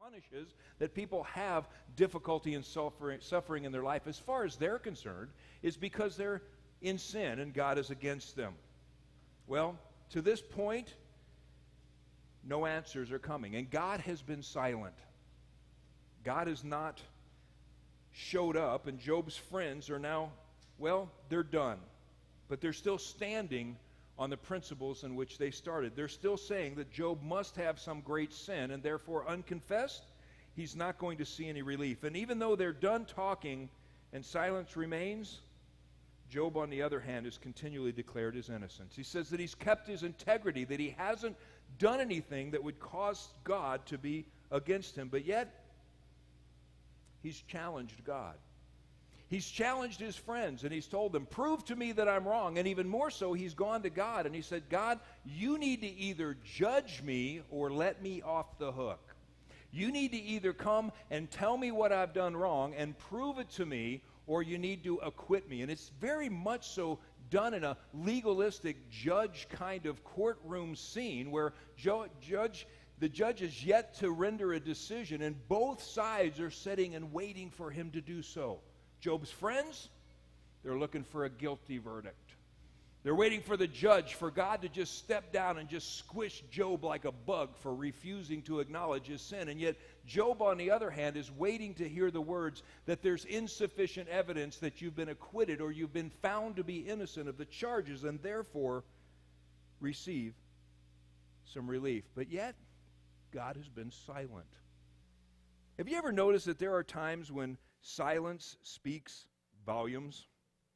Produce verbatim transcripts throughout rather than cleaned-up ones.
punishes that people have difficulty and suffering, suffering in their life, as far as they're concerned, is because they're in sin and God is against them. Well, to this point, no answers are coming, and God has been silent. God has not showed up, and Job's friends are now, well, they're done. But they're still standing on the principles in which they started. They're still saying that Job must have some great sin, and therefore unconfessed, he's not going to see any relief. And even though they're done talking and silence remains, Job, on the other hand, has continually declared his innocence. He says that he's kept his integrity, that he hasn't done anything that would cause God to be against him. But yet, he's challenged God. He's challenged his friends, and he's told them, prove to me that I'm wrong. And even more so, he's gone to God, and he said, God, you need to either judge me or let me off the hook. You need to either come and tell me what I've done wrong and prove it to me, or you need to acquit me. And it's very much so done in a legalistic judge kind of courtroom scene where jo- judge, the judge is yet to render a decision, and both sides are sitting and waiting for him to do so. Job's friends, they're looking for a guilty verdict. They're waiting for the judge, for God to just step down and just squish Job like a bug for refusing to acknowledge his sin. And yet, Job, on the other hand, is waiting to hear the words that there's insufficient evidence that you've been acquitted or you've been found to be innocent of the charges, and therefore receive some relief. But yet, God has been silent. Have you ever noticed that there are times when silence speaks volumes?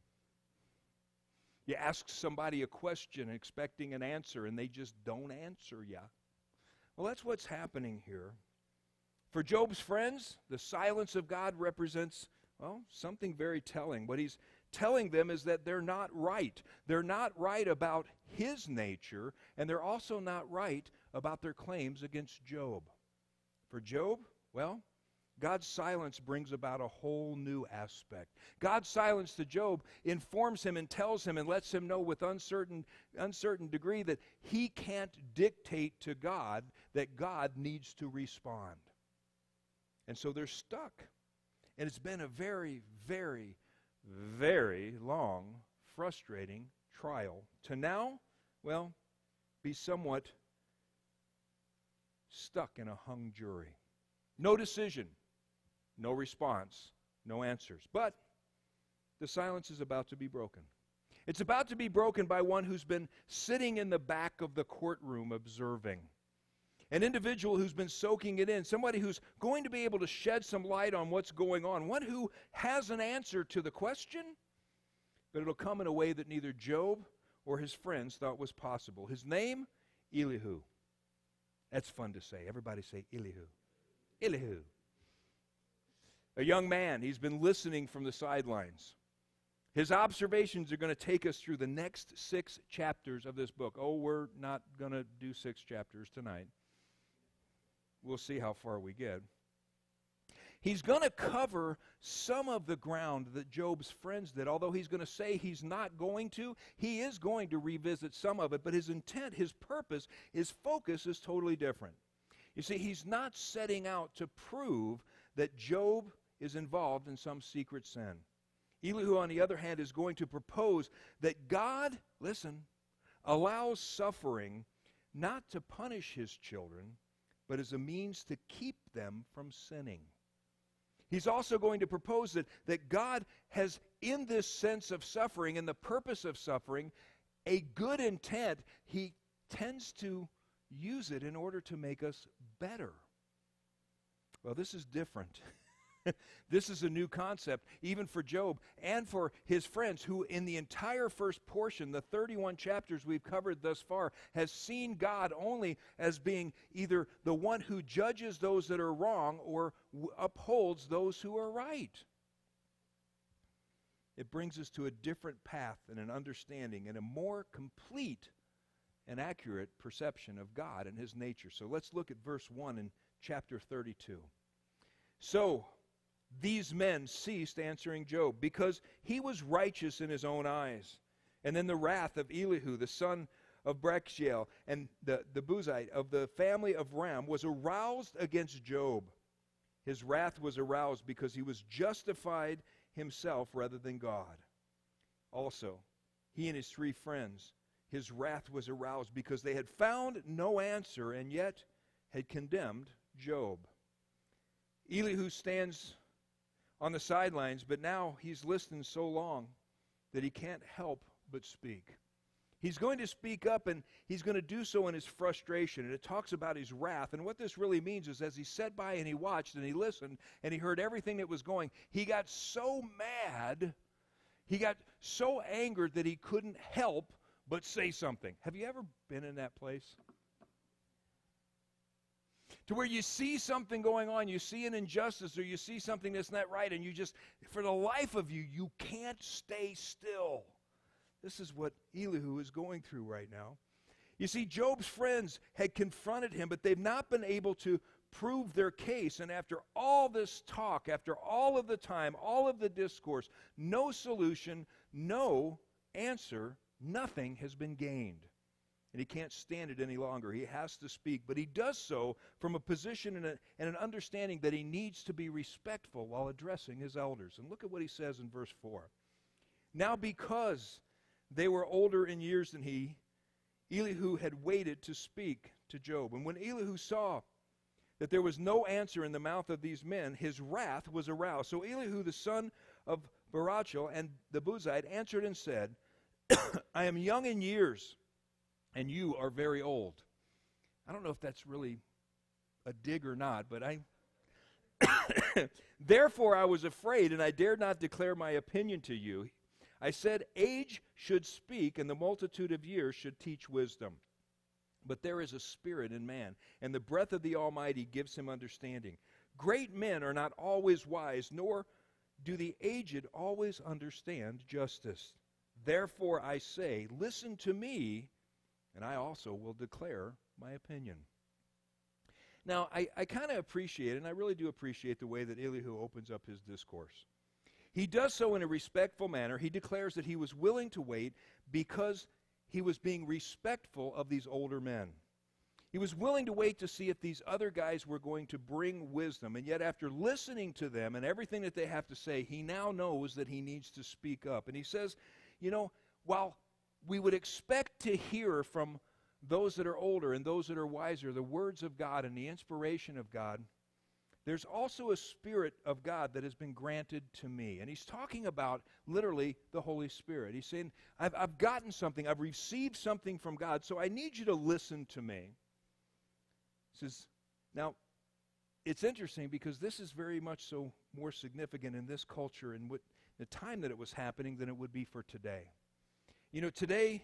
You ask somebody a question expecting an answer, and they just don't answer you. Well, that's what's happening here. For Job's friends, the silence of God represents, well, something very telling. What he's telling them is that they're not right. They're not right about his nature, and they're also not right about their claims against Job. For Job, well, God's silence brings about a whole new aspect. God's silence to Job informs him and tells him and lets him know with uncertain, uncertain degree that he can't dictate to God that God needs to respond. And so they're stuck. And it's been a very, very, very long, frustrating trial to now, well, be somewhat stuck in a hung jury. No decision. No response, no answers. But the silence is about to be broken. It's about to be broken by one who's been sitting in the back of the courtroom observing. An individual who's been soaking it in. Somebody who's going to be able to shed some light on what's going on. One who has an answer to the question, but it'll come in a way that neither Job or his friends thought was possible. His name, Elihu. That's fun to say. Everybody say Elihu. Elihu. A young man, he's been listening from the sidelines. His observations are going to take us through the next six chapters of this book. Oh, we're not going to do six chapters tonight. We'll see how far we get. He's going to cover some of the ground that Job's friends did. Although he's going to say he's not going to, he is going to revisit some of it. But his intent, his purpose, his focus is totally different. You see, he's not setting out to prove that Job is involved in some secret sin. Elihu, on the other hand, is going to propose that God, listen, allows suffering not to punish his children, but as a means to keep them from sinning. He's also going to propose that, that God has, in this sense of suffering and the purpose of suffering, a good intent. He tends to use it in order to make us better. Well, this is different. This is a new concept, even for Job and for his friends, who in the entire first portion, the thirty-one chapters we've covered thus far, has seen God only as being either the one who judges those that are wrong or w- upholds those who are right. It brings us to a different path and an understanding and a more complete and accurate perception of God and his nature. So let's look at verse one in chapter thirty-two. So these men ceased answering Job because he was righteous in his own eyes. And then the wrath of Elihu, the son of Brechiel, and the, the Buzite of the family of Ram was aroused against Job. His wrath was aroused because he was justified himself rather than God. Also, he and his three friends, his wrath was aroused because they had found no answer and yet had condemned Job. Elihu stands on the sidelines, but now he's listened so long that he can't help but speak. He's going to speak up, and he's going to do so in his frustration. And it talks about his wrath. And what this really means is as he sat by and he watched and he listened and he heard everything that was going, he got so mad, he got so angered that he couldn't help but say something. Have you ever been in that place? To where you see something going on, you see an injustice, or you see something that's not right, and you just, for the life of you, you can't stay still. This is what Elihu is going through right now. You see, Job's friends had confronted him, but they've not been able to prove their case. And after all this talk, after all of the time, all of the discourse, no solution, no answer, nothing has been gained. And he can't stand it any longer. He has to speak, but he does so from a position and, a, and an understanding that he needs to be respectful while addressing his elders. And look at what he says in verse four. Now because they were older in years than he, Elihu had waited to speak to Job. And when Elihu saw that there was no answer in the mouth of these men, his wrath was aroused. So Elihu, the son of Barachel and the Buzite, answered and said, I am young in years, and you are very old. I don't know if that's really a dig or not, but I... Therefore I was afraid, and I dared not declare my opinion to you. I said, age should speak, and the multitude of years should teach wisdom. But there is a spirit in man, and the breath of the Almighty gives him understanding. Great men are not always wise, nor do the aged always understand justice. Therefore I say, listen to me, and I also will declare my opinion. Now, I, I kind of appreciate, and I really do appreciate the way that Elihu opens up his discourse. He does so in a respectful manner. He declares that he was willing to wait because he was being respectful of these older men. He was willing to wait to see if these other guys were going to bring wisdom. And yet after listening to them and everything that they have to say, he now knows that he needs to speak up. And he says, you know, while we would expect to hear from those that are older and those that are wiser the words of God and the inspiration of God, there's also a Spirit of God that has been granted to me. And he's talking about literally the Holy Spirit. He's saying, I've, I've gotten something. I've received something from God, so I need you to listen to me. He says, now, it's interesting because this is very much so more significant in this culture and what, the time that it was happening than it would be for today. You know, today,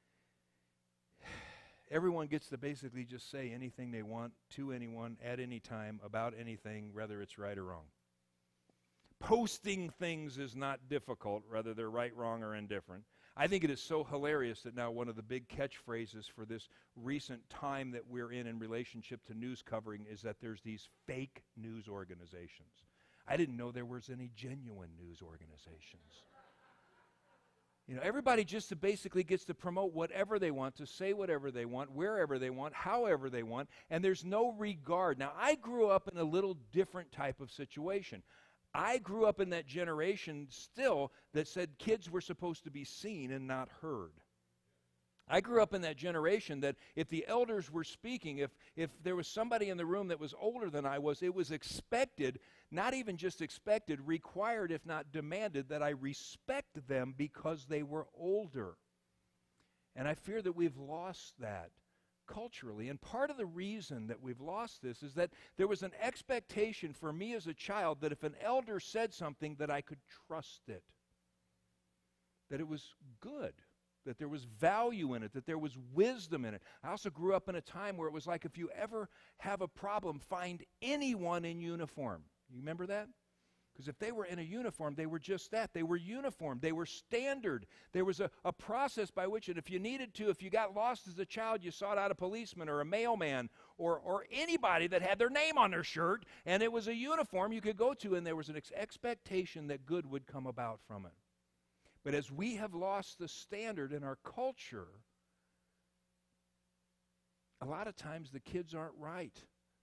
everyone gets to basically just say anything they want to anyone at any time about anything, whether it's right or wrong. Posting things is not difficult, whether they're right, wrong, or indifferent. I think it is so hilarious that now one of the big catchphrases for this recent time that we're in in relationship to news covering is that there's these fake news organizations. I didn't know there was any genuine news organizations. You know, everybody just basically gets to promote whatever they want, to say whatever they want, wherever they want, however they want, and there's no regard. Now, I grew up in a little different type of situation. I grew up in that generation still that said kids were supposed to be seen and not heard. I grew up in that generation that if the elders were speaking, if, if there was somebody in the room that was older than I was, it was expected, not even just expected, required if not demanded, that I respect them because they were older. And I fear that we've lost that culturally. And part of the reason that we've lost this is that there was an expectation for me as a child that if an elder said something that I could trust it, that it was good, that there was value in it, that there was wisdom in it. I also grew up in a time where it was like if you ever have a problem, find anyone in uniform. You remember that? Because if they were in a uniform, they were just that. They were uniform. They were standard. There was a, a process by which, and if you needed to, if you got lost as a child, you sought out a policeman or a mailman or, or anybody that had their name on their shirt, and it was a uniform you could go to, and there was an ex- expectation that good would come about from it. But as we have lost the standard in our culture, a lot of times the kids aren't right.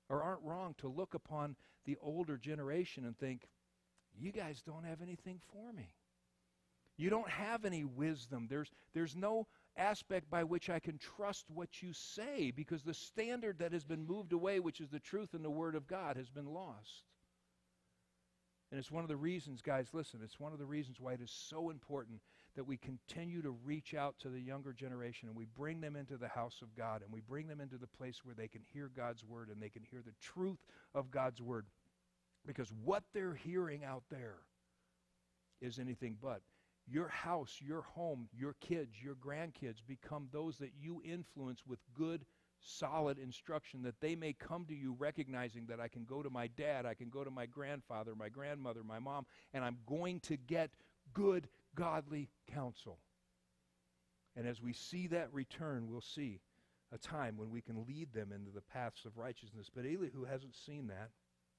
or aren't wrong to look upon the older generation and think, you guys don't have anything for me. You don't have any wisdom. There's, there's no aspect by which I can trust what you say, because the standard that has been moved away, which is the truth and the Word of God, has been lost. And it's one of the reasons, guys, listen, it's one of the reasons why it is so important that we continue to reach out to the younger generation and we bring them into the house of God and we bring them into the place where they can hear God's Word and they can hear the truth of God's Word. Because what they're hearing out there is anything but. Your house, your home, your kids, your grandkids become those that you influence with good, solid instruction, that they may come to you recognizing that I can go to my dad, I can go to my grandfather, my grandmother, my mom, and I'm going to get good, godly counsel. And as we see that return, we'll see a time when we can lead them into the paths of righteousness. But Elihu hasn't seen that.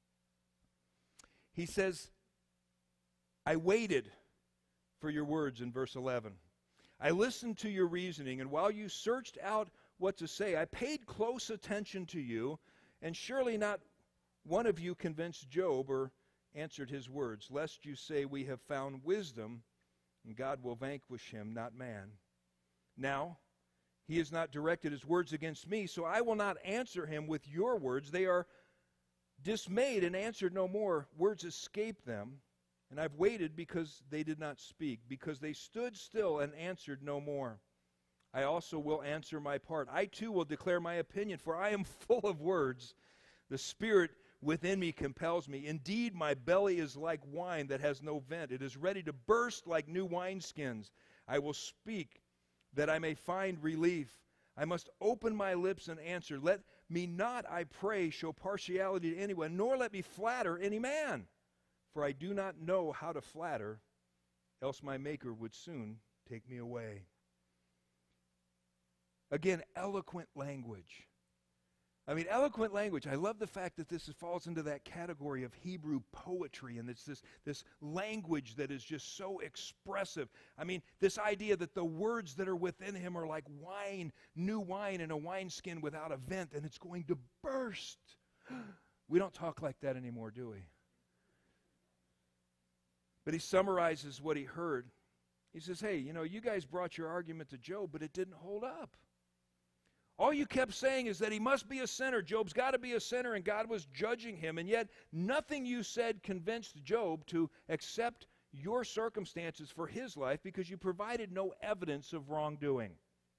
He says, I waited for your words in verse eleven. I listened to your reasoning, and while you searched out what to say, I paid close attention to you, and surely not one of you convinced Job or answered his words, lest you say we have found wisdom, and God will vanquish him, not man. Now, he has not directed his words against me, so I will not answer him with your words. They are dismayed and answered no more. Words escaped them. And I've waited because they did not speak, because they stood still and answered no more. I also will answer my part. I too will declare my opinion, for I am full of words. The Spirit within me compels me. Indeed, my belly is like wine that has no vent. It is ready to burst like new wineskins. I will speak that I may find relief. I must open my lips and answer. Let me not, I pray, show partiality to anyone, nor let me flatter any man. For I do not know how to flatter, else my Maker would soon take me away. Again, eloquent language. I mean, eloquent language. I love the fact that this falls into that category of Hebrew poetry, and it's this, this language that is just so expressive. I mean, this idea that the words that are within him are like wine, new wine in a wineskin without a vent, and it's going to burst. We don't talk like that anymore, do we? But he summarizes what he heard. He says, hey, you know, you guys brought your argument to Job, but it didn't hold up. All you kept saying is that he must be a sinner. Job's got to be a sinner, and God was judging him. And yet, nothing you said convinced Job to accept your circumstances for his life because you provided no evidence of wrongdoing.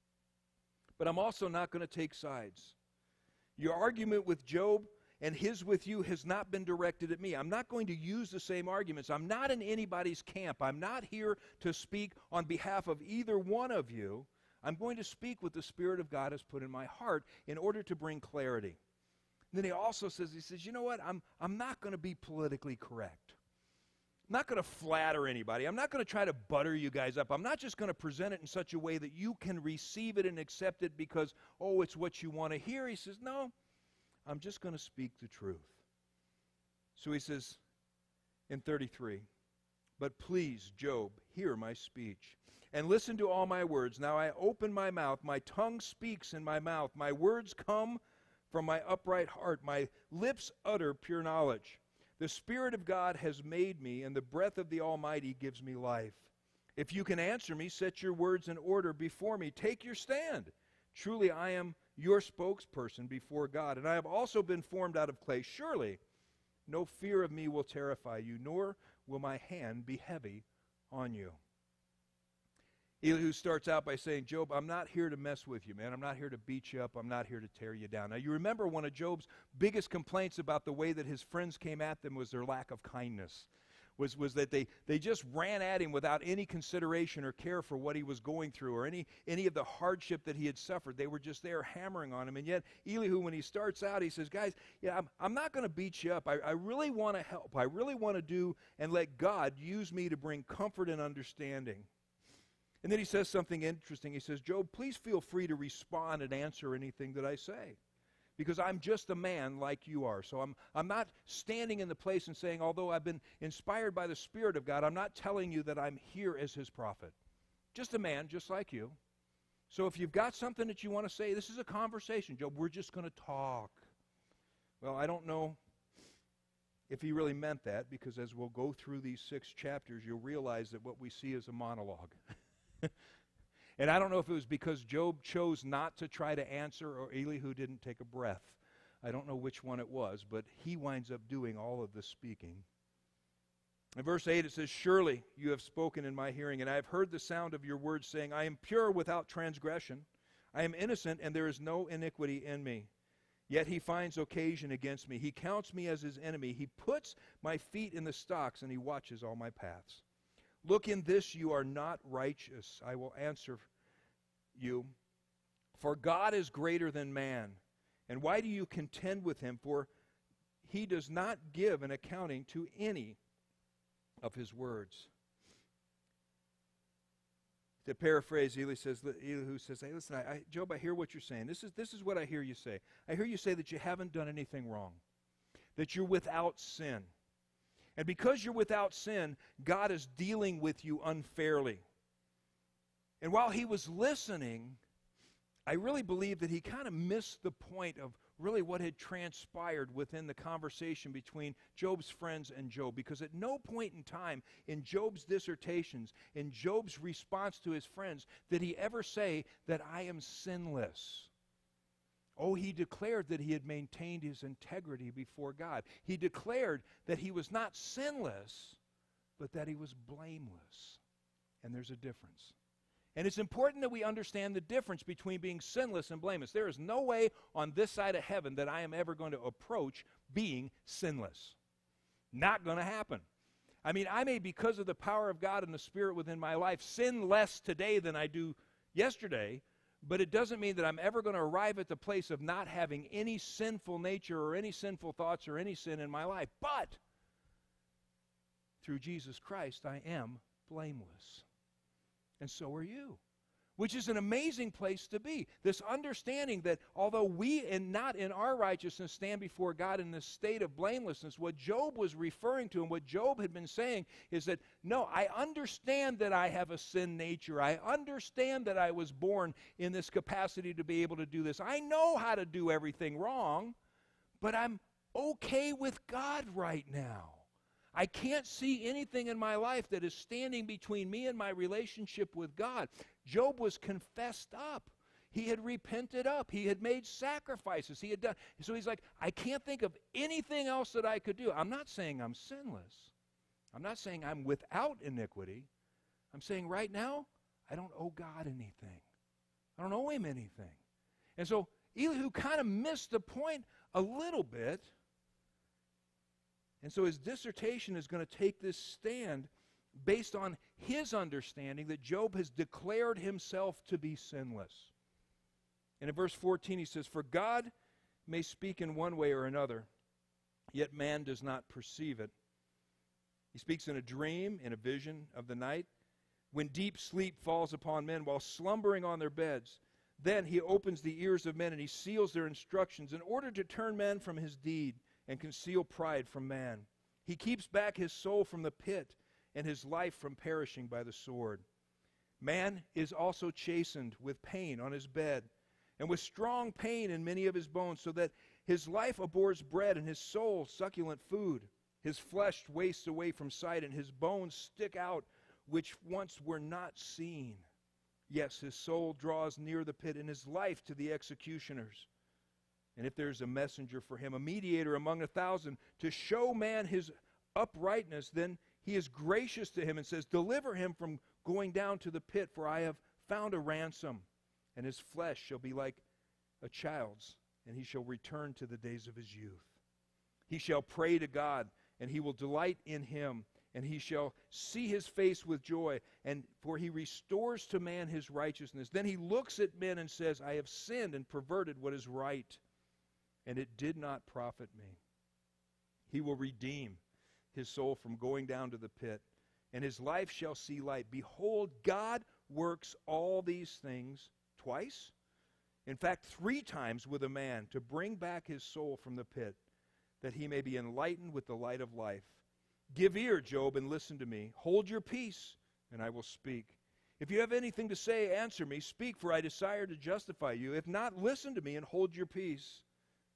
But I'm also not going to take sides. Your argument with Job and his with you has not been directed at me. I'm not going to use the same arguments. I'm not in anybody's camp. I'm not here to speak on behalf of either one of you. I'm going to speak what the Spirit of God has put in my heart in order to bring clarity. And then he also says, he says, you know what? I'm, I'm not going to be politically correct. I'm not going to flatter anybody. I'm not going to try to butter you guys up. I'm not just going to present it in such a way that you can receive it and accept it because, oh, it's what you want to hear. He says, no. I'm just going to speak the truth. So he says in thirty-three, but please, Job, hear my speech and listen to all my words. Now I open my mouth, my tongue speaks in my mouth. My words come from my upright heart. My lips utter pure knowledge. The Spirit of God has made me, and the breath of the Almighty gives me life. If you can answer me, set your words in order before me. Take your stand. Truly I am your spokesperson before God, and I have also been formed out of clay. Surely no fear of me will terrify you, nor will my hand be heavy on you. Elihu starts out by saying, Job, I'm not here to mess with you, man. I'm not here to beat you up. I'm not here to tear you down. Now, you remember one of Job's biggest complaints about the way that his friends came at them was their lack of kindness. Was, was that they, they just ran at him without any consideration or care for what he was going through or any, any of the hardship that he had suffered. They were just there hammering on him. And yet, Elihu, when he starts out, he says, guys, yeah, I'm, I'm not going to beat you up. I, I really want to help. I really want to do and let God use me to bring comfort and understanding. And then he says something interesting. He says, Job, please feel free to respond and answer anything that I say, because I'm just a man like you are. So I'm, I'm not standing in the place and saying, although I've been inspired by the Spirit of God, I'm not telling you that I'm here as his prophet. Just a man, just like you. So if you've got something that you want to say, this is a conversation, Job. We're just going to talk. Well, I don't know if he really meant that, because as we'll go through these six chapters, you'll realize that what we see is a monologue. And I don't know if it was because Job chose not to try to answer or Elihu didn't take a breath. I don't know which one it was, but he winds up doing all of the speaking. In verse eight it says, "Surely you have spoken in my hearing, and I have heard the sound of your words, saying, I am pure without transgression. I am innocent, and there is no iniquity in me. Yet he finds occasion against me. He counts me as his enemy. He puts my feet in the stocks, and he watches all my paths. Look, in this you are not righteous. I will answer you. For God is greater than man. And why do you contend with him? For he does not give an accounting to any of his words." To paraphrase, Eli says, Elihu says, "Hey, listen, I, I, Job, I hear what you're saying. This is, this is what I hear you say. I hear you say that you haven't done anything wrong, that you're without sin. And because you're without sin, God is dealing with you unfairly." And while he was listening, I really believe that he kind of missed the point of really what had transpired within the conversation between Job's friends and Job. Because at no point in time in Job's dissertations, in Job's response to his friends, did he ever say that I am sinless. Oh, he declared that he had maintained his integrity before God. He declared that he was not sinless, but that he was blameless. And there's a difference. And it's important that we understand the difference between being sinless and blameless. There is no way on this side of heaven that I am ever going to approach being sinless. Not going to happen. I mean, I may, because of the power of God and the Spirit within my life, sin less today than I do yesterday, but it doesn't mean that I'm ever going to arrive at the place of not having any sinful nature or any sinful thoughts or any sin in my life. But through Jesus Christ, I am blameless. And so are you, which is an amazing place to be. This understanding that although we and not in our righteousness stand before God in this state of blamelessness, what Job was referring to and what Job had been saying is that, no, I understand that I have a sin nature. I understand that I was born in this capacity to be able to do this. I know how to do everything wrong, but I'm okay with God right now. I can't see anything in my life that is standing between me and my relationship with God. Job was confessed up. He had repented up. He had made sacrifices. He had done. So he's like, I can't think of anything else that I could do. I'm not saying I'm sinless. I'm not saying I'm without iniquity. I'm saying right now, I don't owe God anything. I don't owe him anything. And so Elihu kind of missed the point a little bit. And so his dissertation is going to take this stand based on his understanding that Job has declared himself to be sinless. And in verse fourteen he says, "For God may speak in one way or another, yet man does not perceive it. He speaks in a dream, in a vision of the night, when deep sleep falls upon men while slumbering on their beds. Then he opens the ears of men and he seals their instructions in order to turn men from his deed and conceal pride from man. He keeps back his soul from the pit and his life from perishing by the sword. Man is also chastened with pain on his bed, and with strong pain in many of his bones, so that his life abhors bread and his soul succulent food. His flesh wastes away from sight, and his bones stick out which once were not seen. Yes, his soul draws near the pit, and his life to the executioners. And if there's a messenger for him, a mediator among a thousand, to show man his uprightness, then he is gracious to him and says, deliver him from going down to the pit, for I have found a ransom. And his flesh shall be like a child's, and he shall return to the days of his youth. He shall pray to God, and he will delight in him, and he shall see his face with joy, and for he restores to man his righteousness. Then he looks at men and says, I have sinned and perverted what is right, and it did not profit me. He will redeem his soul from going down to the pit, and his life shall see light. Behold, God works all these things twice, in fact, three times with a man, to bring back his soul from the pit, that he may be enlightened with the light of life. Give ear, Job, and listen to me. Hold your peace, and I will speak. If you have anything to say, answer me. Speak, for I desire to justify you. If not, listen to me and hold your peace.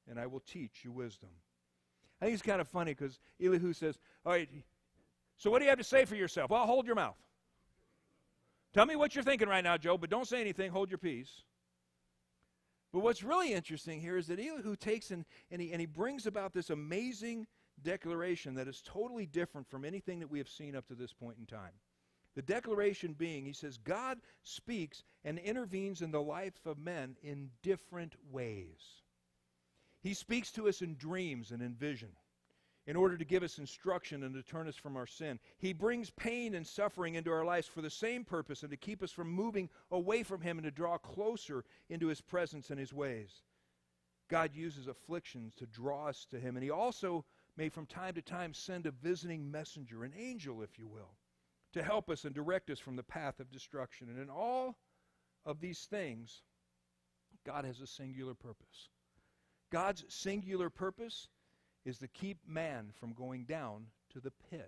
and I will teach you wisdom. I think it's kind of funny because Elihu says, all right, so what do you have to say for yourself? Well, hold your mouth. Tell me what you're thinking right now, Job, but don't say anything. Hold your peace. But what's really interesting here is that Elihu takes and, and, he, and he brings about this amazing declaration that is totally different from anything that we have seen up to this point in time. The declaration being, he says, God speaks and intervenes in the life of men in different ways. He speaks to us in dreams and in vision in order to give us instruction and to turn us from our sin. He brings pain and suffering into our lives for the same purpose and to keep us from moving away from Him and to draw closer into His presence and His ways. God uses afflictions to draw us to Him, and He also may from time to time send a visiting messenger, an angel, if you will, to help us and direct us from the path of destruction. And in all of these things, God has a singular purpose. God's singular purpose is to keep man from going down to the pit.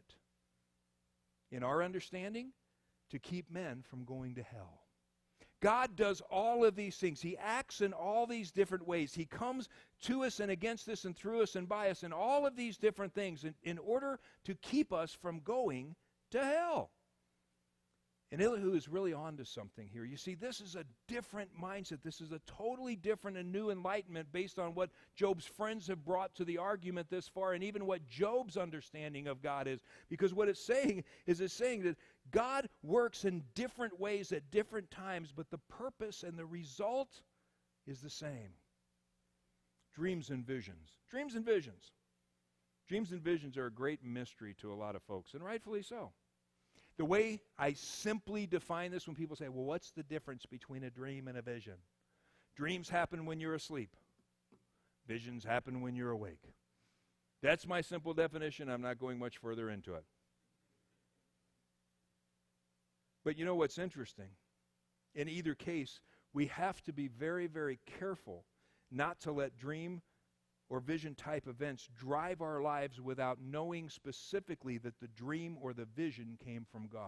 In our understanding, to keep men from going to hell. God does all of these things. He acts in all these different ways. He comes to us and against us and through us and by us in all of these different things in, in order to keep us from going to hell. And Elihu is really on to something here. You see, this is a different mindset. This is a totally different and new enlightenment based on what Job's friends have brought to the argument this far and even what Job's understanding of God is. Because what it's saying is it's saying that God works in different ways at different times, but the purpose and the result is the same. Dreams and visions. Dreams and visions. Dreams and visions are a great mystery to a lot of folks, and rightfully so. The way I simply define this when people say, well, what's the difference between a dream and a vision? Dreams happen when you're asleep. Visions happen when you're awake. That's my simple definition. I'm not going much further into it. But you know what's interesting? In either case, we have to be very, very careful not to let dream or vision-type events drive our lives without knowing specifically that the dream or the vision came from God.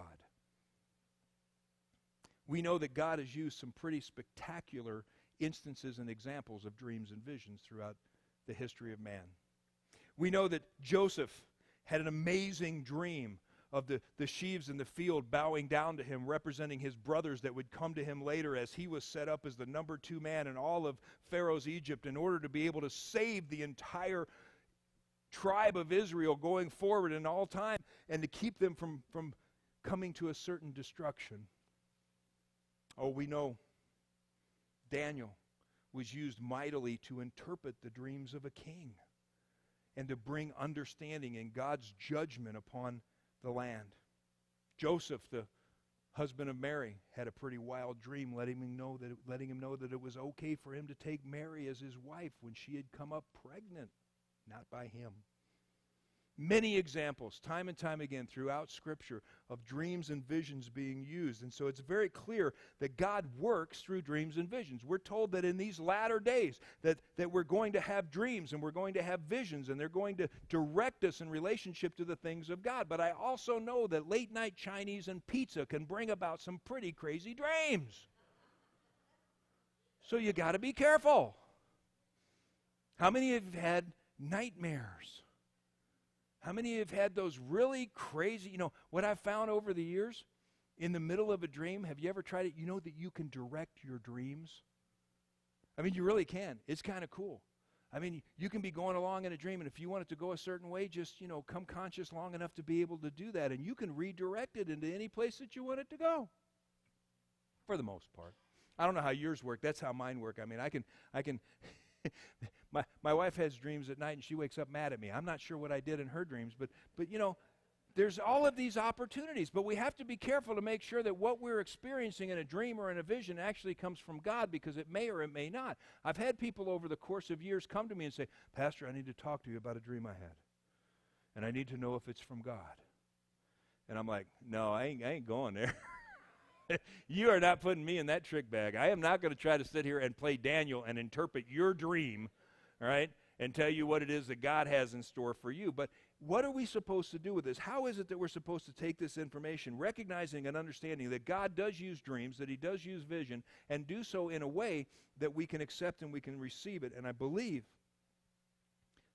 We know that God has used some pretty spectacular instances and examples of dreams and visions throughout the history of man. We know that Joseph had an amazing dream of the, the sheaves in the field bowing down to him, representing his brothers that would come to him later as he was set up as the number two man in all of Pharaoh's Egypt in order to be able to save the entire tribe of Israel going forward in all time and to keep them from, from coming to a certain destruction. Oh, we know Daniel was used mightily to interpret the dreams of a king and to bring understanding and God's judgment upon the land. Joseph, the husband of Mary, had a pretty wild dream letting him know that it, letting him know that it was okay for him to take Mary as his wife when she had come up pregnant, not by him. Many examples, time and time again, throughout Scripture of dreams and visions being used. And so it's very clear that God works through dreams and visions. We're told that in these latter days that, that we're going to have dreams and we're going to have visions and they're going to direct us in relationship to the things of God. But I also know that late night Chinese and pizza can bring about some pretty crazy dreams. So you got to be careful. How many have had nightmares? How many have had those really crazy, you know, what I've found over the years, in the middle of a dream, have you ever tried it? You know that you can direct your dreams? I mean, you really can. It's kind of cool. I mean, you can be going along in a dream, and if you want it to go a certain way, just, you know, come conscious long enough to be able to do that, and you can redirect it into any place that you want it to go, for the most part. I don't know how yours work. That's how mine work. I mean, I can, I can... my my wife has dreams at night and she wakes up mad at me. I'm not sure what I did in her dreams, but but you know, there's all of these opportunities, but we have to be careful to make sure that what we're experiencing in a dream or in a vision actually comes from God, because it may or it may not. I've had people over the course of years come to me and say, Pastor, I need to talk to you about a dream I had, and I need to know if it's from God. And I'm like, no, I ain't, I ain't going there. You are not putting me in that trick bag. I am not going to try to sit here and play Daniel and interpret your dream, all right, and tell you what it is that God has in store for you. But what are we supposed to do with this? How is it that we're supposed to take this information, recognizing and understanding that God does use dreams, that He does use vision, and do so in a way that we can accept and we can receive it? And I believe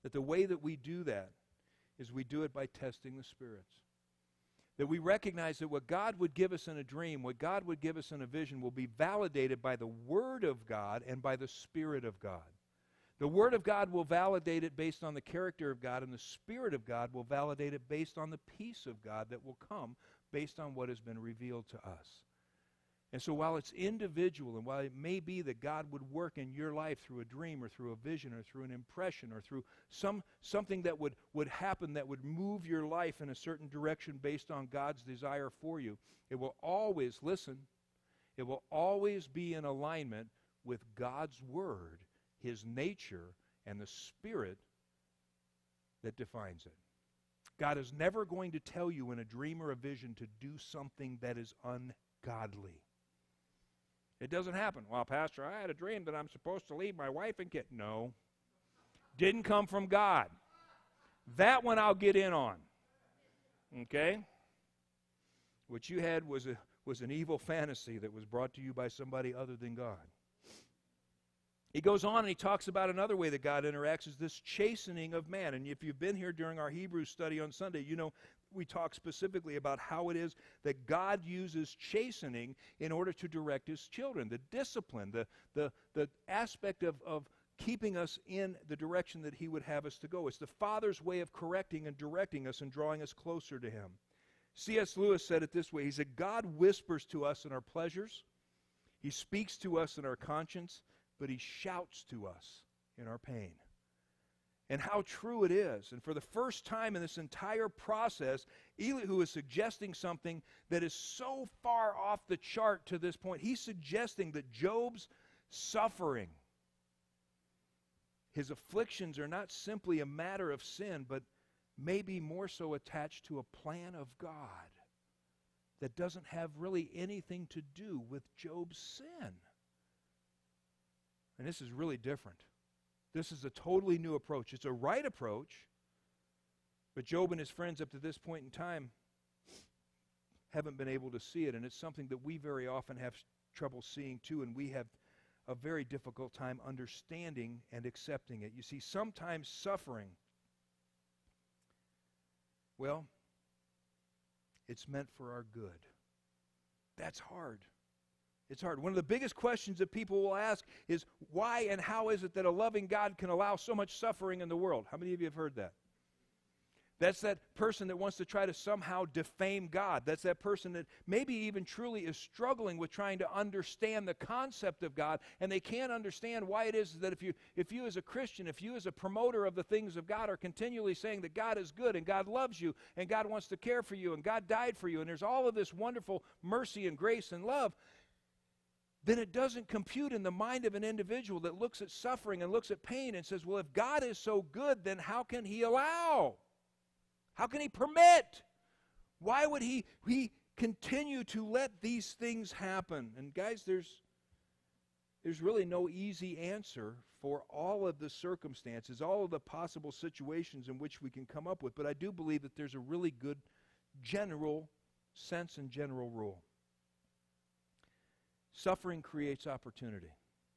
That the way that we do that is we do it by testing the spirits. That we recognize that what God would give us in a dream, what God would give us in a vision, will be validated by the Word of God and by the Spirit of God. The Word of God will validate it based on the character of God, and the Spirit of God will validate it based on the peace of God that will come based on what has been revealed to us. And so while it's individual, and while it may be that God would work in your life through a dream or through a vision or through an impression or through some something that would, would happen that would move your life in a certain direction based on God's desire for you, it will always, listen, it will always be in alignment with God's Word, His nature, and the Spirit that defines it. God is never going to tell you in a dream or a vision to do something that is ungodly. It doesn't happen. Well, Pastor, I had a dream that I'm supposed to leave my wife and kid. No. Didn't come from God. That one I'll get in on. Okay? What you had was a was an evil fantasy that was brought to you by somebody other than God. He goes on and he talks about another way that God interacts is this chastening of man. And if you've been here during our Hebrews study on Sunday, you know we talk specifically about how it is that God uses chastening in order to direct His children. The discipline, the, the, the aspect of, of keeping us in the direction that He would have us to go. It's the Father's way of correcting and directing us and drawing us closer to Him. C S Lewis said it this way. He said, God whispers to us in our pleasures. He speaks to us in our conscience, but He shouts to us in our pain. And how true it is. And for the first time in this entire process, Elihu is suggesting something that is so far off the chart to this point. He's suggesting that Job's suffering, his afflictions, are not simply a matter of sin, but maybe more so attached to a plan of God that doesn't have really anything to do with Job's sin. And this is really different. This is a totally new approach. It's a right approach, but Job and his friends up to this point in time haven't been able to see it, and it's something that we very often have trouble seeing too, and we have a very difficult time understanding and accepting it. You see, sometimes suffering, well, it's meant for our good. That's hard. It's hard. One of the biggest questions that people will ask is, why and how is it that a loving God can allow so much suffering in the world? How many of you have heard that? That's that person that wants to try to somehow defame God. That's that person that maybe even truly is struggling with trying to understand the concept of God, and they can't understand why it is that if you, if you as a Christian, if you as a promoter of the things of God are continually saying that God is good and God loves you and God wants to care for you and God died for you and there's all of this wonderful mercy and grace and love, then it doesn't compute in the mind of an individual that looks at suffering and looks at pain and says, well, if God is so good, then how can He allow? How can He permit? Why would He, he continue to let these things happen? And guys, there's, there's really no easy answer for all of the circumstances, all of the possible situations in which we can come up with. But I do believe that there's a really good general sense and general rule. Suffering creates opportunity.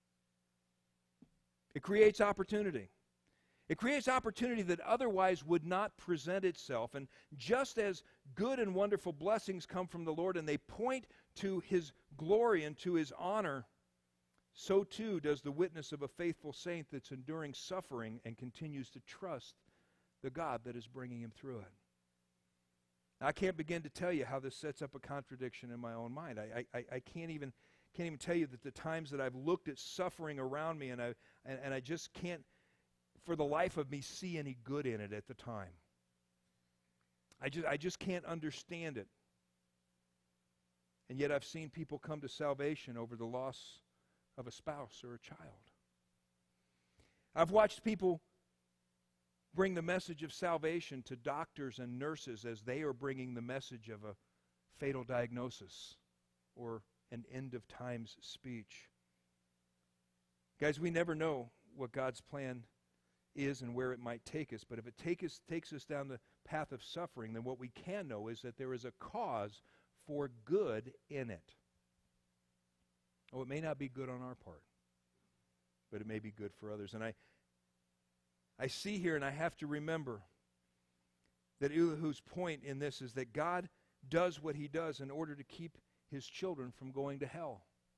It creates opportunity. It creates opportunity that otherwise would not present itself. And just as good and wonderful blessings come from the Lord and they point to His glory and to His honor, so too does the witness of a faithful saint that's enduring suffering and continues to trust the God that is bringing him through it. I can't begin to tell you how this sets up a contradiction in my own mind. I, I, I can't even can't even tell you that the times that I've looked at suffering around me and I and, and I just can't, for the life of me, see any good in it at the time. I just I just can't understand it. And yet I've seen people come to salvation over the loss of a spouse or a child. I've watched people bring the message of salvation to doctors and nurses as they are bringing the message of a fatal diagnosis or an end of times speech. Guys, we never know what God's plan is and where it might take us, but if it take us, takes us down the path of suffering, then what we can know is that there is a cause for good in it. Oh, it may not be good on our part, but it may be good for others. And I I see here, and I have to remember that Elihu's point in this is that God does what he does in order to keep his children from going to hell.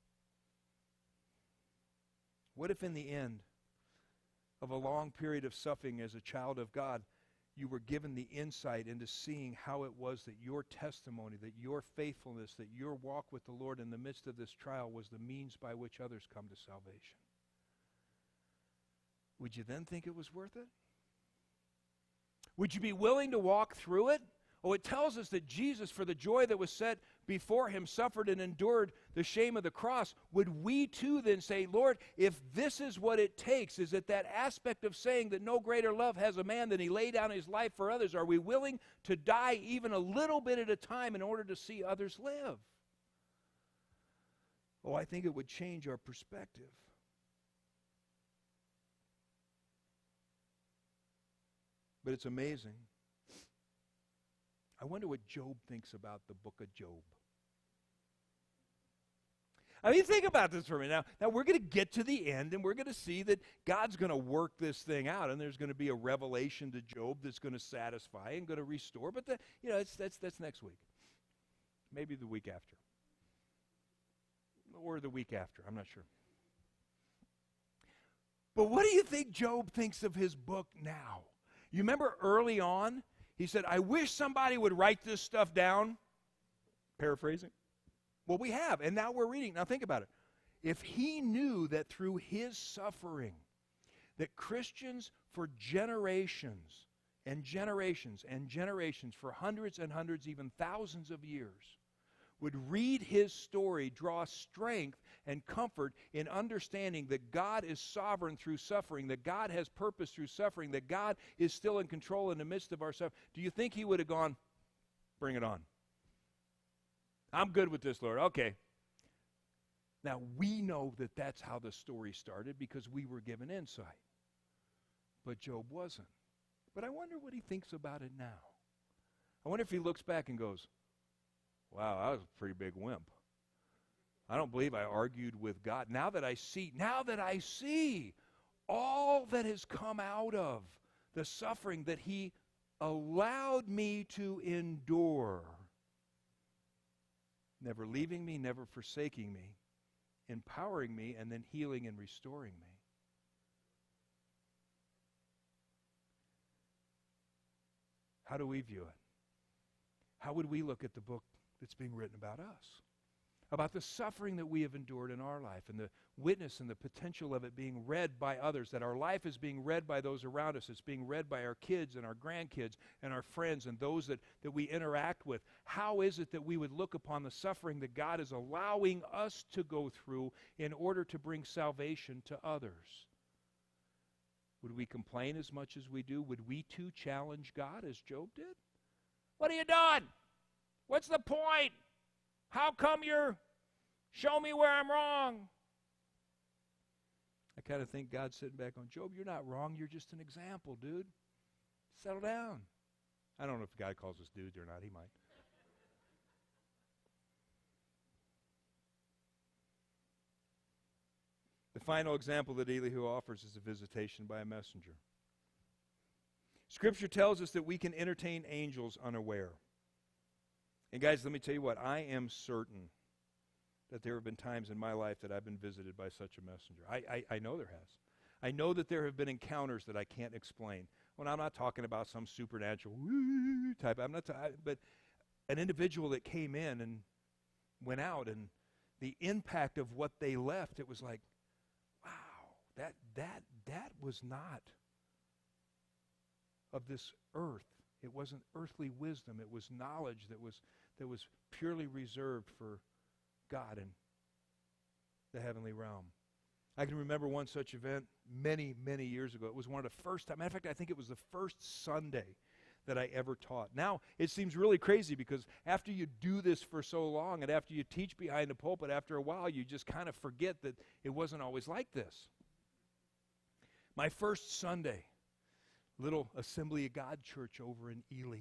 What if in the end of a long period of suffering as a child of God, you were given the insight into seeing how it was that your testimony, that your faithfulness, that your walk with the Lord in the midst of this trial was the means by which others come to salvation? Would you then think it was worth it? Would you be willing to walk through it? Oh, it tells us that Jesus, for the joy that was set before him, suffered and endured the shame of the cross. Would we too then say, Lord, if this is what it takes, is it that aspect of saying that no greater love has a man than he lay down his life for others? Are we willing to die even a little bit at a time in order to see others live? Oh, I think it would change our perspective. But it's amazing. I wonder what Job thinks about the book of Job. I mean, think about this for a minute. Now, now we're going to get to the end, and we're going to see that God's going to work this thing out, and there's going to be a revelation to Job that's going to satisfy and going to restore. But the, you know, it's, that's that's next week, maybe the week after, or the week after. I'm not sure. But what do you think Job thinks of his book now? You remember early on, he said, I wish somebody would write this stuff down. Paraphrasing. Well, we have, and now we're reading. Now think about it. If he knew that through his suffering, that Christians for generations and generations and generations, for hundreds and hundreds, even thousands of years, would read his story, draw strength and comfort in understanding that God is sovereign through suffering, that God has purpose through suffering, that God is still in control in the midst of our suffering, do you think he would have gone, bring it on? I'm good with this, Lord. Okay. Now, we know that that's how the story started because we were given insight. But Job wasn't. But I wonder what he thinks about it now. I wonder if he looks back and goes, wow, I was a pretty big wimp. I don't believe I argued with God. Now that I see, now that I see all that has come out of the suffering that he allowed me to endure, never leaving me, never forsaking me, empowering me, and then healing and restoring me. How do we view it? How would we look at the book that's being written about us? About the suffering that we have endured in our life and the witness and the potential of it being read by others, that our life is being read by those around us, it's being read by our kids and our grandkids and our friends and those that, that we interact with. How is it that we would look upon the suffering that God is allowing us to go through in order to bring salvation to others? Would we complain as much as we do? Would we too challenge God as Job did? What have you done? What's the point? How come you're, show me where I'm wrong? I kind of think God's sitting back on, Job, you're not wrong. You're just an example, dude. Settle down. I don't know if God calls us dudes or not. He might. The final example that Elihu offers is a visitation by a messenger. Scripture tells us that we can entertain angels unaware. And guys, let me tell you what, I am certain that there have been times in my life that I've been visited by such a messenger. I, I, I know there has. I know that there have been encounters that I can't explain. Well, I'm not talking about some supernatural woo type, I'm not ta- but an individual that came in and went out, and the impact of what they left, it was like, wow, that that that was not of this earth. It wasn't earthly wisdom. It was knowledge that was that was purely reserved for God and the heavenly realm. I can remember one such event many, many years ago. It was one of the first time. Matter of fact, I think it was the first Sunday that I ever taught. Now, it seems really crazy because after you do this for so long and after you teach behind the pulpit, after a while, you just kind of forget that it wasn't always like this. My first Sunday, little Assembly of God church over in Ely.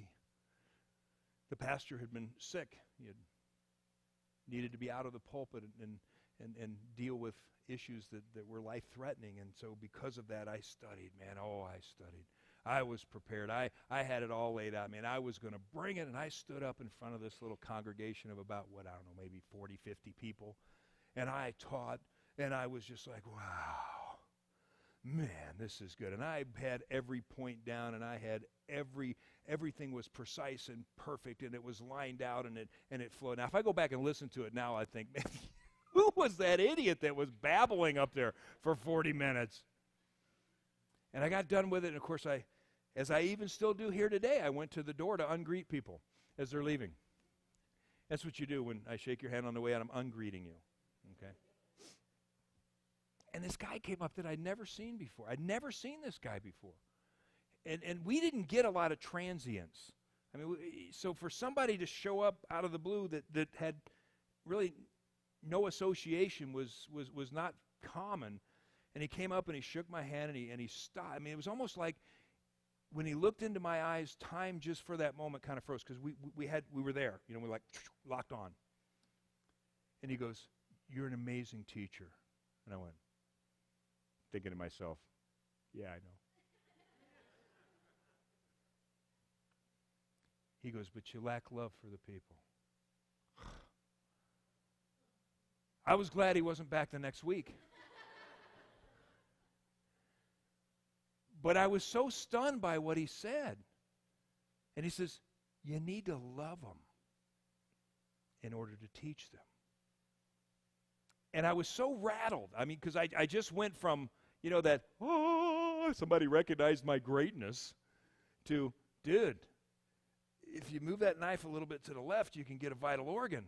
The pastor had been sick. He had needed to be out of the pulpit, and, and, and, and deal with issues that, that were life-threatening. And so because of that, I studied, man. Oh, I studied. I was prepared. I, I had it all laid out. Man, I was going to bring it, and I stood up in front of this little congregation of about, what, I don't know, maybe forty, fifty people. And I taught, and I was just like, wow, man, this is good. And I had every point down, and I had every, everything was precise and perfect, and it was lined out, and it, and it flowed. Now, if I go back and listen to it now, I think, man, who was that idiot that was babbling up there for forty minutes? And I got done with it, and of course, I, as I even still do here today, I went to the door to ungreet people as they're leaving. That's what you do when I shake your hand on the way out. I'm ungreeting you, okay? And this guy came up that I'd never seen before. I'd never seen this guy before. And and we didn't get a lot of transients. I mean, we, so for somebody to show up out of the blue that, that had really no association was, was, was not common. And he came up and he shook my hand and he, and he stopped. I mean, it was almost like when he looked into my eyes, time just for that moment kind of froze, because we, we, had, we were there. You know, we were like locked on. And he goes, "You're an amazing teacher." And I went, thinking to myself, yeah, I know. He goes, "But you lack love for the people." I was glad he wasn't back the next week. But I was so stunned by what he said. And he says, you need to love them in order to teach them. And I was so rattled. I mean, because I, I just went from, you know, that, oh, somebody recognized my greatness, to, dude, if you move that knife a little bit to the left, you can get a vital organ.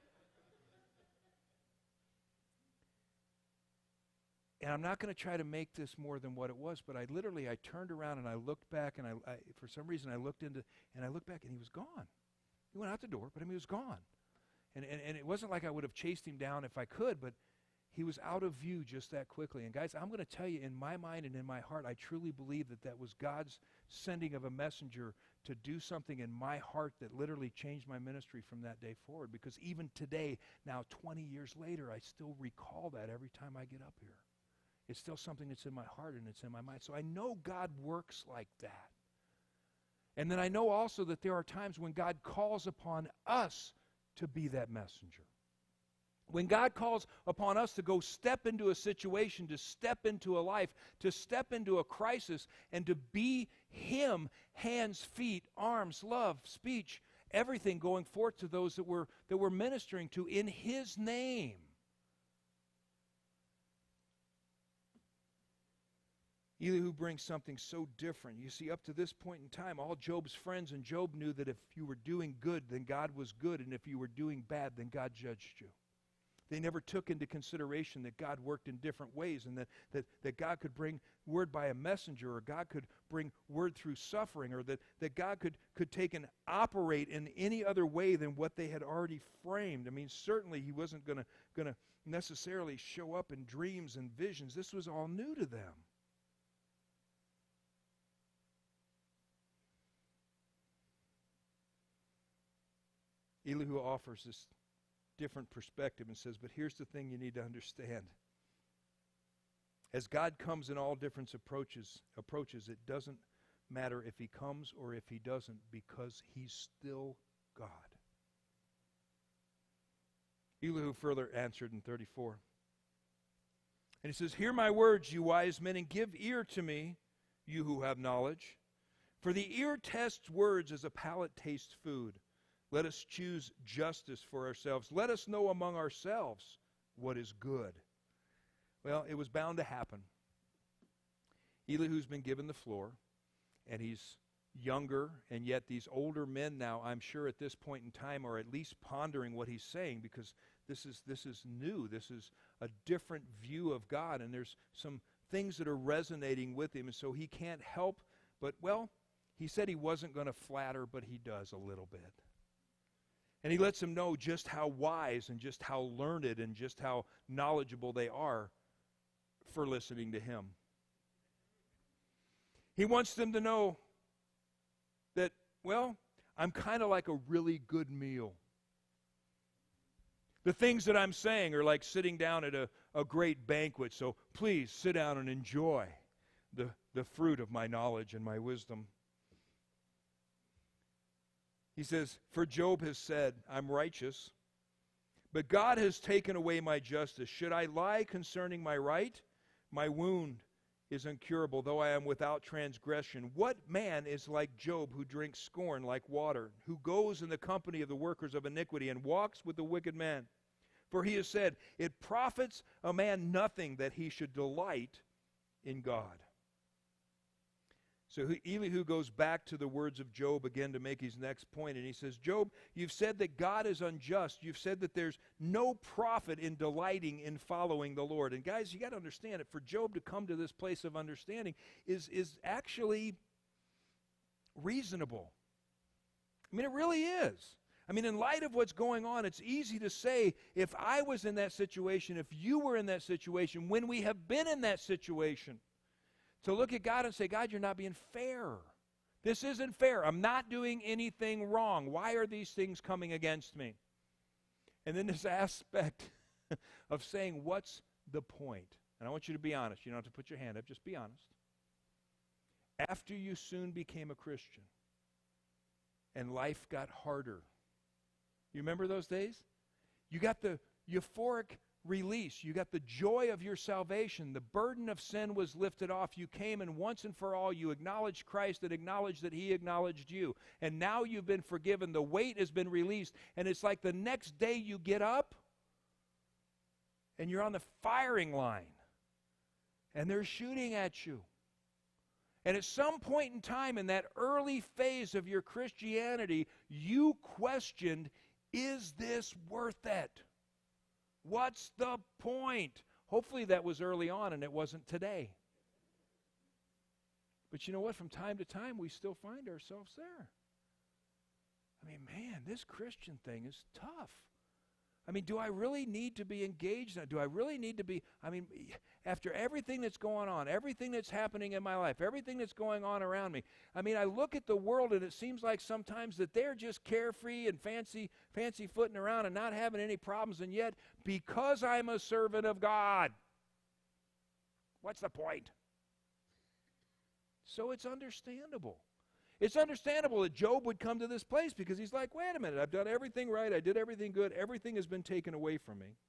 And I'm not going to try to make this more than what it was, but I literally, I turned around and I looked back, and I, I for some reason, I looked into, and I looked back, and he was gone. He went out the door, but I mean, he was gone. And, and, and it wasn't like I would have chased him down if I could, but he was out of view just that quickly. And guys, I'm going to tell you, in my mind and in my heart, I truly believe that that was God's sending of a messenger to do something in my heart that literally changed my ministry from that day forward. Because even today, now twenty years later, I still recall that every time I get up here. It's still something that's in my heart and it's in my mind. So I know God works like that. And then I know also that there are times when God calls upon us to be that messenger. When God calls upon us to go step into a situation, to step into a life, to step into a crisis, and to be Him, hands, feet, arms, love, speech, everything going forth to those that we're, that we're ministering to in His name. Elihu brings something so different. You see, up to this point in time, all Job's friends and Job knew that if you were doing good, then God was good, and if you were doing bad, then God judged you. They never took into consideration that God worked in different ways, and that, that, that God could bring word by a messenger, or God could bring word through suffering, or that, that God could, could take and operate in any other way than what they had already framed. I mean, certainly He wasn't going to going to necessarily show up in dreams and visions. This was all new to them. Elihu offers this different perspective and says, but here's the thing you need to understand. As God comes in all different approaches, approaches, it doesn't matter if He comes or if He doesn't, because He's still God. Elihu further answered in thirty-four. And he says, hear my words, you wise men, and give ear to me, you who have knowledge. For the ear tests words as a palate tastes food. Let us choose justice for ourselves. Let us know among ourselves what is good. Well, it was bound to happen. Elihu's been given the floor, and he's younger, and yet these older men now, I'm sure at this point in time, are at least pondering what he's saying, because this is this is new. This is a different view of God, and there's some things that are resonating with him, and so he can't help but, well, he said he wasn't going to flatter, but he does a little bit. And he lets them know just how wise and just how learned and just how knowledgeable they are for listening to him. He wants them to know that, well, I'm kind of like a really good meal. The things that I'm saying are like sitting down at a, a great banquet, so please sit down and enjoy the, the fruit of my knowledge and my wisdom. He says, for Job has said, I'm righteous, but God has taken away my justice. Should I lie concerning my right? My wound is incurable, though I am without transgression. What man is like Job, who drinks scorn like water, who goes in the company of the workers of iniquity and walks with the wicked man? For he has said, it profits a man nothing that he should delight in God. So Elihu goes back to the words of Job again to make his next point, and he says, Job, you've said that God is unjust. You've said that there's no profit in delighting in following the Lord. And guys, you got to understand it. For Job to come to this place of understanding is, is actually reasonable. I mean, it really is. I mean, in light of what's going on, it's easy to say, if I was in that situation, if you were in that situation, when we have been in that situation, to look at God and say, God, you're not being fair. This isn't fair. I'm not doing anything wrong. Why are these things coming against me? And then this aspect of saying, what's the point? And I want you to be honest. You don't have to put your hand up. Just be honest. After you soon became a Christian and life got harder, you remember those days? You got the euphoric release. You got the joy of your salvation. The burden of sin was lifted off. You came, and once and for all you acknowledged Christ and acknowledged that he acknowledged you. And now you've been forgiven. The weight has been released. And it's like the next day you get up and you're on the firing line and they're shooting at you. And at some point in time in that early phase of your Christianity, you questioned, is this worth it? What's the point? Hopefully that was early on and it wasn't today. But you know what? From time to time, we still find ourselves there. I mean, man, this Christian thing is tough. I mean, do I really need to be engaged? Do I really need to be, I mean, after everything that's going on, everything that's happening in my life, everything that's going on around me, I mean, I look at the world and it seems like sometimes that they're just carefree and fancy, fancy footing around and not having any problems, and yet, because I'm a servant of God, what's the point? So it's understandable. It's understandable that Job would come to this place because he's like, wait a minute, I've done everything right, I did everything good, everything has been taken away from me.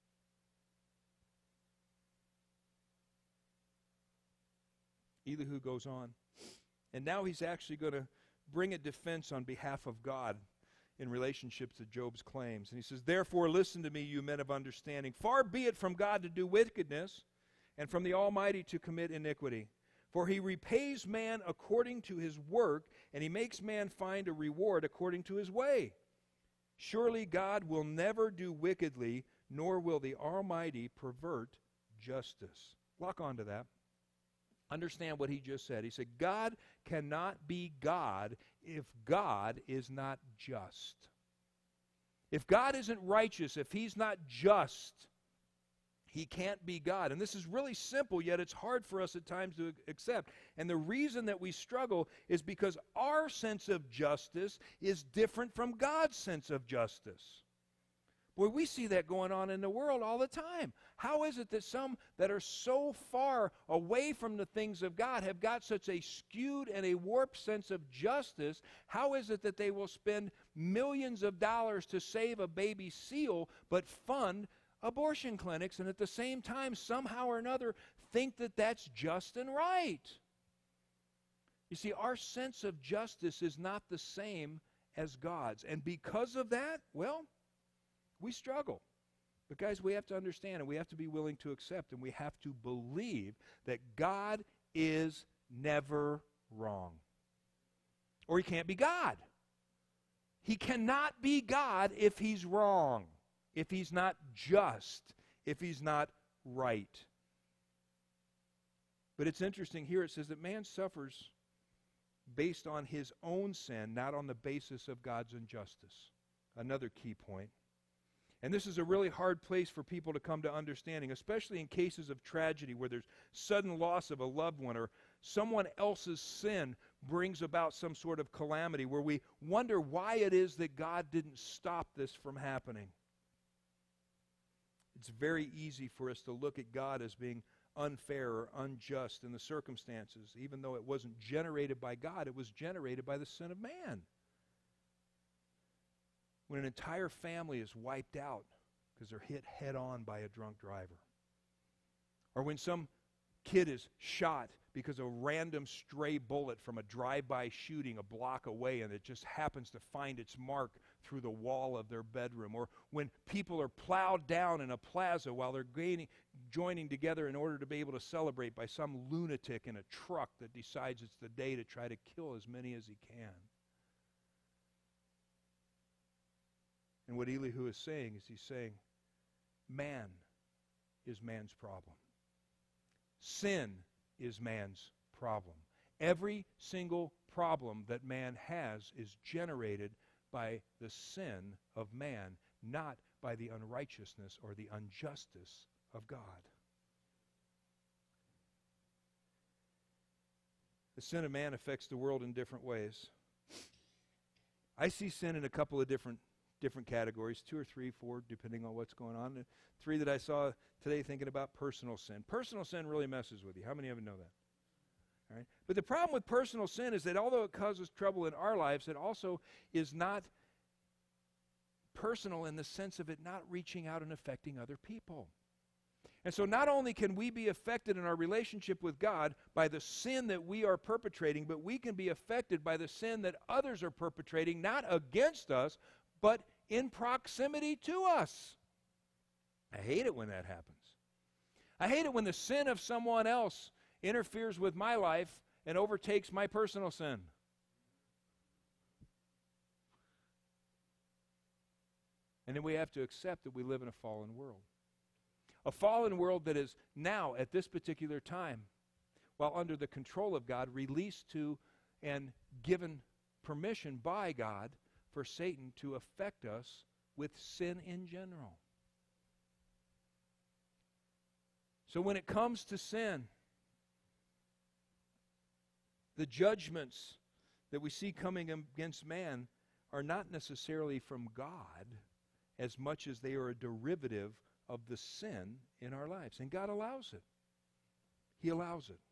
Elihu goes on, and now he's actually going to bring a defense on behalf of God in relationship to Job's claims. And he says, therefore listen to me, you men of understanding. Far be it from God to do wickedness, and from the Almighty to commit iniquity. For he repays man according to his work, and he makes man find a reward according to his way. Surely God will never do wickedly, nor will the Almighty pervert justice. Lock on to that. Understand what he just said. He said, God cannot be God if God is not just. If God isn't righteous, if he's not just, he can't be God. And this is really simple, yet it's hard for us at times to accept. And the reason that we struggle is because our sense of justice is different from God's sense of justice. Boy, we see that going on in the world all the time. How is it that some that are so far away from the things of God have got such a skewed and a warped sense of justice? How is it that they will spend millions of dollars to save a baby seal but fund abortion clinics, and at the same time, somehow or another, think that that's just and right? You see, our sense of justice is not the same as God's. And because of that, well, we struggle. But guys, we have to understand, and we have to be willing to accept, and we have to believe that God is never wrong. Or he can't be God. He cannot be God if he's wrong, if he's not just, if he's not right. But it's interesting here, it says that man suffers based on his own sin, not on the basis of God's injustice. Another key point. And this is a really hard place for people to come to understanding, especially in cases of tragedy where there's sudden loss of a loved one or someone else's sin brings about some sort of calamity where we wonder why it is that God didn't stop this from happening. It's very easy for us to look at God as being unfair or unjust in the circumstances, even though it wasn't generated by God, it was generated by the sin of man. When an entire family is wiped out because they're hit head on by a drunk driver, or when some kid is shot because a random stray bullet from a drive-by shooting a block away and it just happens to find its mark through the wall of their bedroom, or when people are plowed down in a plaza while they're gaining, joining together in order to be able to celebrate by some lunatic in a truck that decides it's the day to try to kill as many as he can. And what Elihu is saying is he's saying, man is man's problem. Sin is man's problem. Every single problem that man has is generated by the sin of man, not by the unrighteousness or the injustice of God. The sin of man affects the world in different ways. I see sin in a couple of different different categories, two or three, four, depending on what's going on. Three that I saw today thinking about personal sin. Personal sin really messes with you. How many of you know that? All right? But the problem with personal sin is that although it causes trouble in our lives, it also is not personal in the sense of it not reaching out and affecting other people. And so not only can we be affected in our relationship with God by the sin that we are perpetrating, but we can be affected by the sin that others are perpetrating, not against us, but in proximity to us. I hate it when that happens. I hate it when the sin of someone else interferes with my life and overtakes my personal sin. And then we have to accept that we live in a fallen world. A fallen world that is now, at this particular time, while under the control of God, released to and given permission by God for Satan to affect us with sin in general. So when it comes to sin, the judgments that we see coming against man are not necessarily from God as much as they are a derivative of the sin in our lives. And God allows it. He allows it.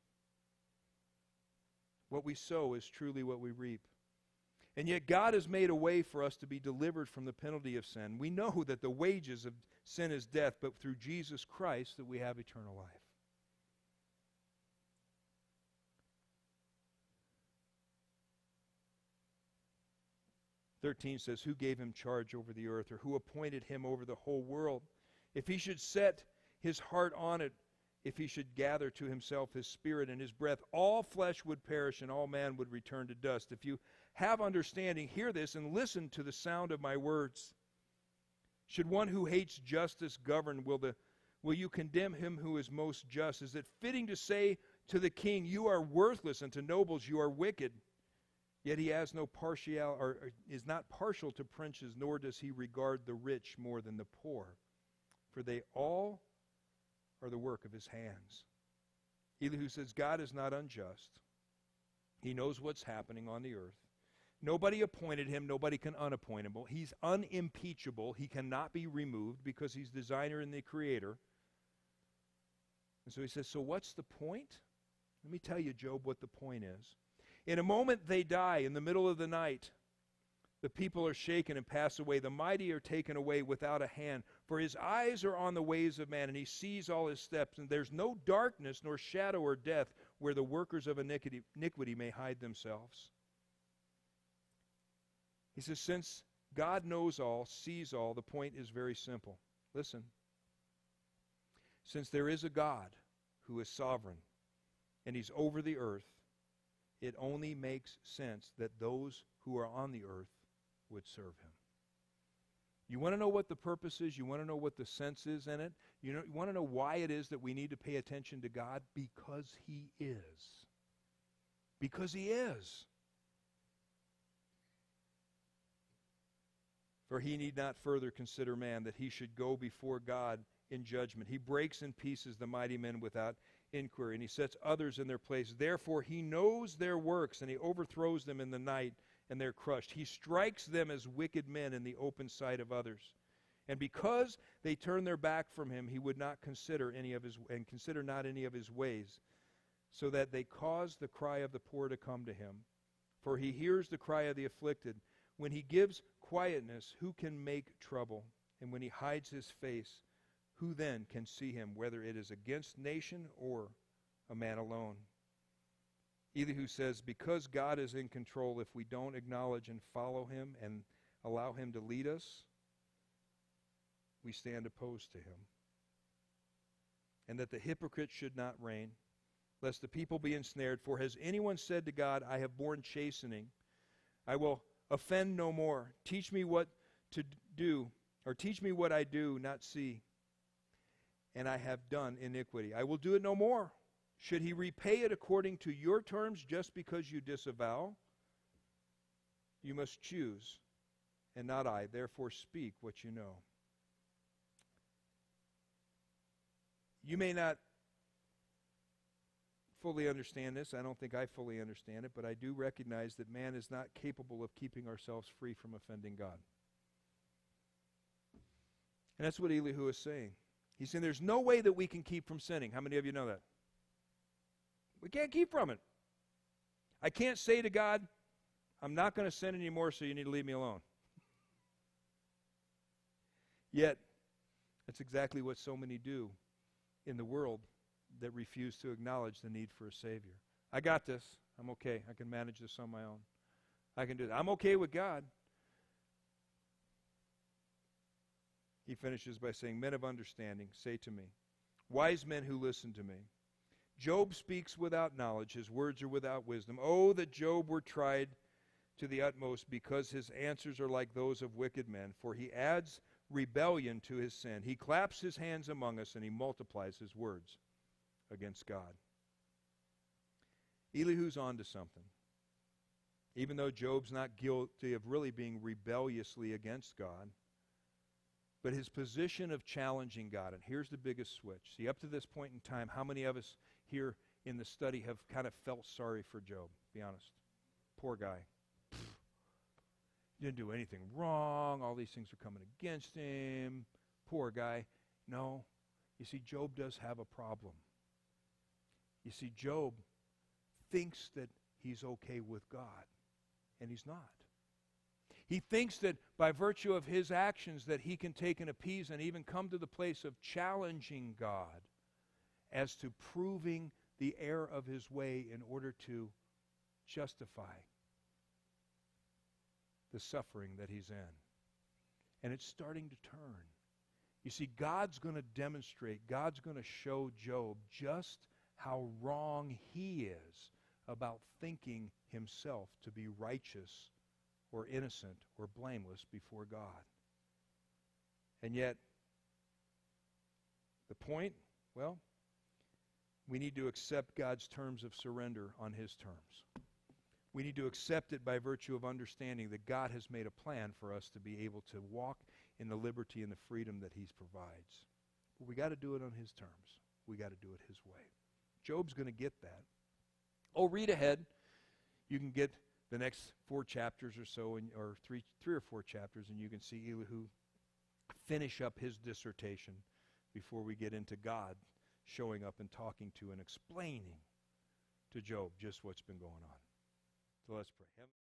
What we sow is truly what we reap. And yet God has made a way for us to be delivered from the penalty of sin. We know that the wages of sin is death, but through Jesus Christ that we have eternal life. thirteen says, who gave him charge over the earth, or who appointed him over the whole world? If he should set his heart on it, if he should gather to himself his spirit and his breath, all flesh would perish and all man would return to dust. If you have understanding, hear this and listen to the sound of my words. Should one who hates justice govern, will, the, will you condemn him who is most just? Is it fitting to say to the king, you are worthless, and to nobles, you are wicked? Yet he has no partial, or is not partial to princes, nor does he regard the rich more than the poor. For they all are the work of his hands. Elihu says, God is not unjust. He knows what's happening on the earth. Nobody appointed him. Nobody can unappoint him. He's unimpeachable. He cannot be removed because he's designer and the creator. And so he says, so what's the point? Let me tell you, Job, what the point is. In a moment they die in the middle of the night. The people are shaken and pass away. The mighty are taken away without a hand. For his eyes are on the ways of man, and he sees all his steps. And there's no darkness, nor shadow or death, where the workers of iniquity, iniquity may hide themselves. He says, since God knows all, sees all, the point is very simple. Listen. Since there is a God who is sovereign, and he's over the earth, it only makes sense that those who are on the earth would serve him. You want to know what the purpose is? You want to know what the sense is in it? You, know, you want to know why it is that we need to pay attention to God? Because he is. Because he is. For he need not further consider man, that he should go before God in judgment. He breaks in pieces the mighty men without inquiry, and he sets others in their place. Therefore he knows their works, and he overthrows them in the night, and they're crushed. He strikes them as wicked men in the open sight of others. And because they turned their back from him, he would not consider any of his and consider not any of his ways, so that they caused the cry of the poor to come to him. For he hears the cry of the afflicted. When he gives quietness, who can make trouble? And when he hides his face, who then can see him, whether it is against nation or a man alone? Elihu says, because God is in control, if we don't acknowledge and follow him and allow him to lead us, we stand opposed to him. And that the hypocrite should not reign, lest the people be ensnared. For has anyone said to God, I have borne chastening, I will offend no more. Teach me what to do, or teach me what I do not see, and I have done iniquity. I will do it no more. Should he repay it according to your terms just because you disavow? You must choose, and not I. Therefore speak what you know. You may not fully understand this. I don't think I fully understand it, but I do recognize that man is not capable of keeping ourselves free from offending God. And that's what Elihu is saying. He's saying there's no way that we can keep from sinning. How many of you know that? We can't keep from it. I can't say to God, I'm not going to sin anymore, so you need to leave me alone. Yet, that's exactly what so many do in the world that refuse to acknowledge the need for a Savior. I got this. I'm okay. I can manage this on my own. I can do that. I'm okay with God. He finishes by saying, men of understanding, say to me, wise men who listen to me. Job speaks without knowledge. His words are without wisdom. Oh, that Job were tried to the utmost, because his answers are like those of wicked men. For he adds rebellion to his sin. He claps his hands among us, and he multiplies his words against God. Elihu's on to something. Even though Job's not guilty of really being rebelliously against God, but his position of challenging God, and here's the biggest switch. See, up to this point in time, how many of us here in the study have kind of felt sorry for Job? Be honest. Poor guy. He didn't do anything wrong. All these things are coming against him. Poor guy. No. You see, Job does have a problem. You see, Job thinks that he's okay with God, and he's not. He thinks that by virtue of his actions that he can take and appease and even come to the place of challenging God as to proving the error of his way in order to justify the suffering that he's in. And it's starting to turn. You see, God's going to demonstrate, God's going to show Job just how wrong he is about thinking himself to be righteous or innocent or blameless before God. And yet, the point, well, we need to accept God's terms of surrender on his terms. We need to accept it by virtue of understanding that God has made a plan for us to be able to walk in the liberty and the freedom that he provides. But we got to do it on his terms. We got to do it his way. Job's going to get that. Oh, read ahead. You can get the next four chapters or so, and, or three, three or four chapters, and you can see Elihu finish up his dissertation before we get into God showing up and talking to and explaining to Job just what's been going on. So let's pray.